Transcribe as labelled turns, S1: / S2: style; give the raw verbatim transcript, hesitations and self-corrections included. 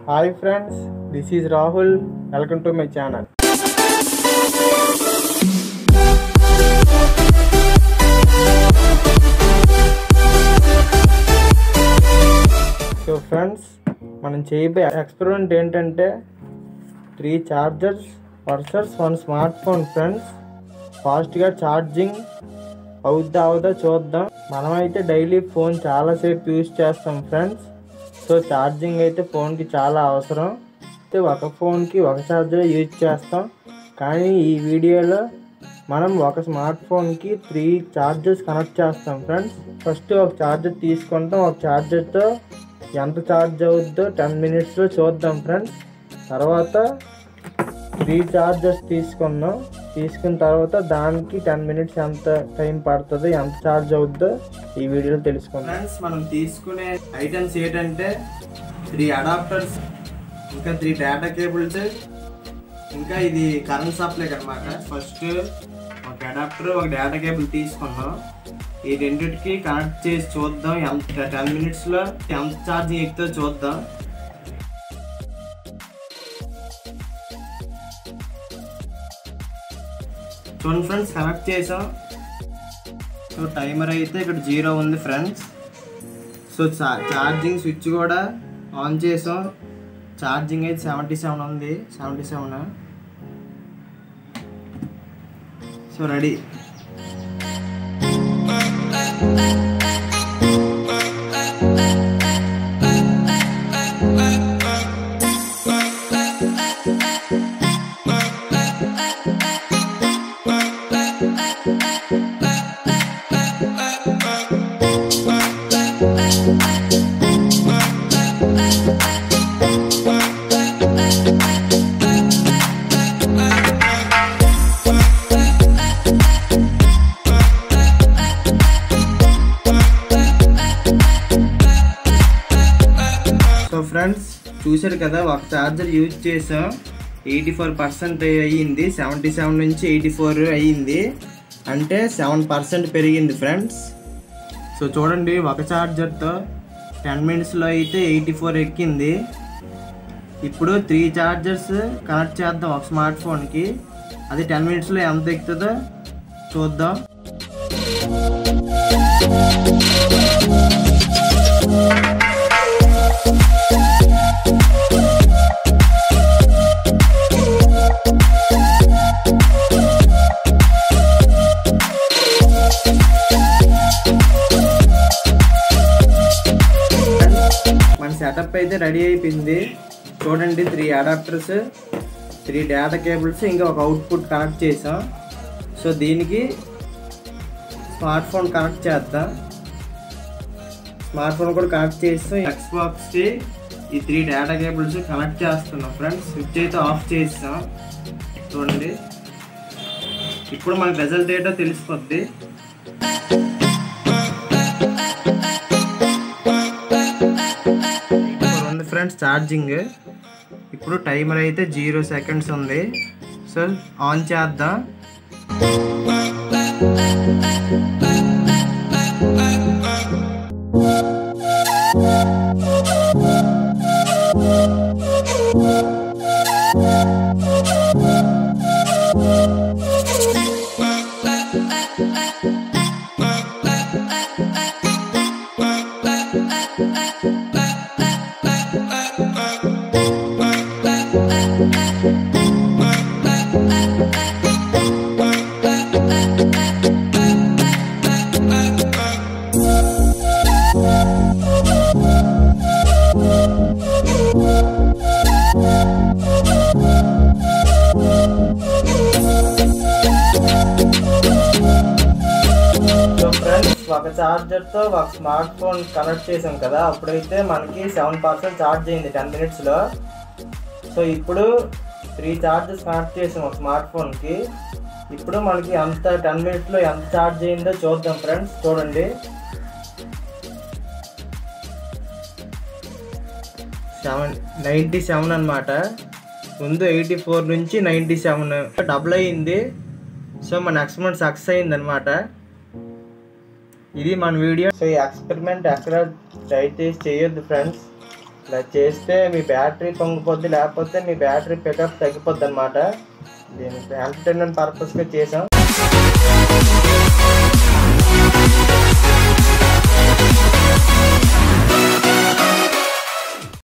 S1: Hi friends, this is Rahul. Welcome to my channel. So friends, మనం చేయబోయే experiment ఏంటంటే three chargers versus one smart phone friends. ఫాస్ట్గా charging అవుద్దా అవుదా చూద్దాం. మనమైతే డైలీ ఫోన్ చాలాసేపు యూజ్ చేస్తాం ఫ్రెండ్స్. సో ఛార్జింగ్ అయితే ఫోన్కి చాలా అవసరం. అయితే ఒక ఫోన్కి ఒక ఛార్జర్ యూజ్ చేస్తాం, కానీ ఈ వీడియోలో మనం ఒక స్మార్ట్ ఫోన్కి త్రీ ఛార్జర్స్ కనెక్ట్ చేస్తాం ఫ్రెండ్స్. ఫస్ట్ ఒక ఛార్జర్ తీసుకుంటాం. ఒక ఛార్జర్తో ఎంత ఛార్జ్ అవుద్దో టెన్ మినిట్స్లో చూద్దాం ఫ్రెండ్స్. తర్వాత త్రీ ఛార్జర్స్ తీసుకున్నాం. తీసుకున్న తర్వాత దానికి టెన్ మినిట్స్ ఎంత టైం పడుతుందో, ఎంత ఛార్జ్ అవుద్దో ఈ వీడియోలో తెలుసుకుందాం ఫ్రెండ్స్. మనం తీసుకునే ఐటమ్స్ ఏంటంటే త్రీ అడాప్టర్స్, ఇంకా త్రీ డేటా కేబుల్స్, ఇంకా ఇది కరెంట్ సప్లై అన్నమాట. ఫస్ట్ ఒక అడాప్టర్ ఒక డేటా కేబుల్ తీసుకున్నాం. ఈ రెండింటికి కనెక్ట్ చేసి చూద్దాం ఎంత టెన్ మినిట్స్లో ఎంత ఛార్జింగ్ ఎక్కుతుందో చూద్దాం. చూడండి ఫ్రెండ్స్, కనెక్ట్ చేసాం. సో టైమర్ అయితే ఇక్కడ జీరో ఉంది ఫ్రెండ్స్. సో ఛార్జింగ్ స్విచ్ కూడా ఆన్ చేసాం. ఛార్జింగ్ అయితే సెవెంటీ సెవెన్ ఉంది, seventy seven. So ready. So friends చూసారు కదా, ఒక ఛార్జర్ యూజ్ చేసాం. ఎయిటీ ఫోర్ పర్సెంట్ అయ్యింది, సెవెంటీ సెవెన్ నుంచి ఎయిటీ ఫోర్ అయ్యింది, అంటే సెవెన్ పర్సెంట్ పెరిగింది ఫ్రెండ్స్. సో చూడండి, ఒక ఛార్జర్తో టెన్ మినిట్స్లో అయితే ఎయిటీ ఫోర్ ఎక్కింది. ఇప్పుడు త్రీ ఛార్జర్స్ కనెక్ట్ చేద్దాం ఒక స్మార్ట్ ఫోన్కి. అది టెన్ మినిట్స్లో ఎంత ఎక్కుతుందో చూద్దాం. సెటప్ అయితే రెడీ అయిపోయింది. చూడండి, three adapters, three data cables, ఇంకా ఒక అవుట్పుట్ కనెక్ట్ చేసాం. సో దీనికి స్మార్ట్ ఫోన్ కనెక్ట్ చేద్దాం. స్మార్ట్ ఫోన్ కూడా కనెక్ట్ చేస్తాం. ఎక్స్బాక్స్కి ఈ త్రీ డేటా కేబుల్స్ కనెక్ట్ చేస్తున్నాం ఫ్రెండ్స్. స్విచ్ అయితే ఆఫ్ చేస్తాం. చూడండి, ఇప్పుడు మనకి రిజల్ట్ ఏంటో తెలిసిపోద్ది. ఫ్రెండ్స్ ఛార్జింగ్ ఇప్పుడు టైమర్ అయితే జీరో సెకండ్స్ ఉంది. సో ఆన్ చేద్దాం. ఒక ఛార్జర్తో ఒక స్మార్ట్ ఫోన్ కనెక్ట్ చేసాం కదా, అప్పుడైతే మనకి సెవెన్ పర్సెంట్ ఛార్జ్ అయింది టెన్ మినిట్స్లో. సో ఇప్పుడు త్రీ ఛార్జెస్ కనెక్ట్ చేసాం ఒక స్మార్ట్ ఫోన్కి. ఇప్పుడు మనకి అంత టెన్ మినిట్స్లో ఎంత ఛార్జ్ అయిందో చూద్దాం ఫ్రెండ్స్. చూడండి, సెవెన్ నైంటీ సెవెన్ అనమాట. ముందు ఎయిటీ ఫోర్ నుంచి నైంటీ సెవెన్ డబుల్ అయ్యింది. సో మన ఎక్స్పెరిమెంట్ సక్సెస్ అయింది అనమాట. ఇది మన వీడియో. సో ఈ ఎక్స్పెరిమెంట్ ఎక్కడ దయచేసి చేయొద్దు ఫ్రెండ్స్. ఇలా చేస్తే మీ బ్యాటరీ పొంగిపోద్ది, లేకపోతే మీ బ్యాటరీ పికప్ తగ్గిపోద్ది అనమాట. దీనికి ఎంటర్టైన్మెంట్ పర్పస్గా చేసాం.